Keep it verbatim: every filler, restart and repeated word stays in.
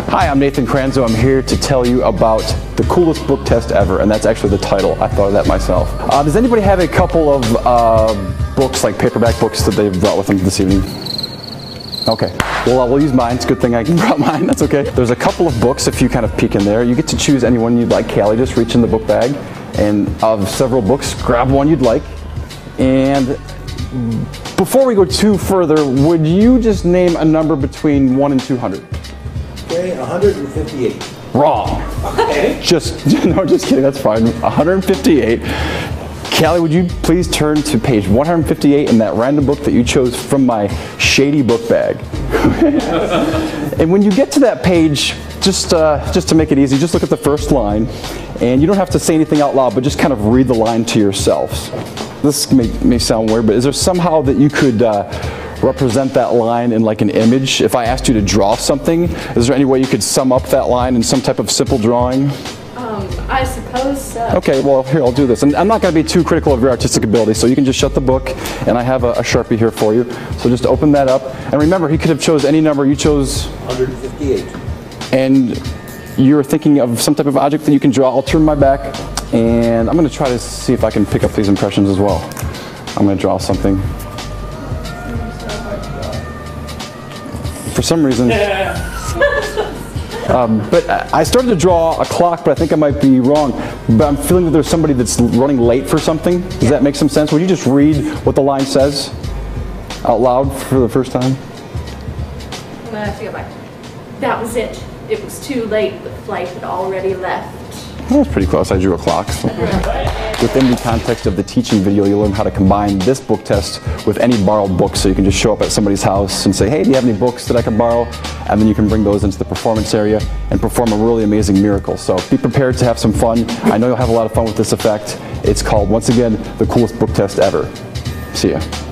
Hi, I'm Nathan Kranzo. I'm here to tell you about the coolest book test ever, and that's actually the title. I thought of that myself. Uh, does anybody have a couple of uh, books, like paperback books, that they've brought with them this evening? Okay, well, I will use mine. It's a good thing I brought mine. That's okay. There's a couple of books if you kind of peek in there. You get to choose any one you'd like. Callie, just reach in the book bag, and of several books, grab one you'd like. And before we go too further, would you just name a number between one and two hundred? Okay, one hundred fifty-eight. Wrong. Okay. Just, no, just kidding, that's fine. one hundred fifty-eight. Callie, would you please turn to page one hundred fifty-eight in that random book that you chose from my shady book bag. And when you get to that page, just, uh, just to make it easy, just look at the first line. And you don't have to say anything out loud, but just kind of read the line to yourselves. This may, may sound weird, but is there somehow that you could uh, represent that line in like an image? If I asked you to draw something, is there any way you could sum up that line in some type of simple drawing? Um, I suppose so. Okay, well, here, I'll do this. And I'm not going to be too critical of your artistic ability, so you can just shut the book, and I have a, a Sharpie here for you. So just open that up. And remember, he could have chose any number. You chose... one hundred fifty-eight. And you're thinking of some type of object that you can draw. I'll turn my back, and I'm going to try to see if I can pick up these impressions as well. I'm going to draw something. For some reason... Um, but I started to draw a clock, but I think I might be wrong. But I'm feeling that there's somebody that's running late for something. Does yeah. that make some sense? Would you just read what the line says out loud for the first time? I'm gonna have to go back. That was it. It was too late. The flight had already left. That was pretty close. I drew a clock. So. Within the context of the teaching video, you'll learn how to combine this book test with any borrowed book. So you can just show up at somebody's house and say, hey, do you have any books that I can borrow? And then you can bring those into the performance area and perform a really amazing miracle. So be prepared to have some fun. I know you'll have a lot of fun with this effect. It's called, once again, the coolest book test ever. See ya.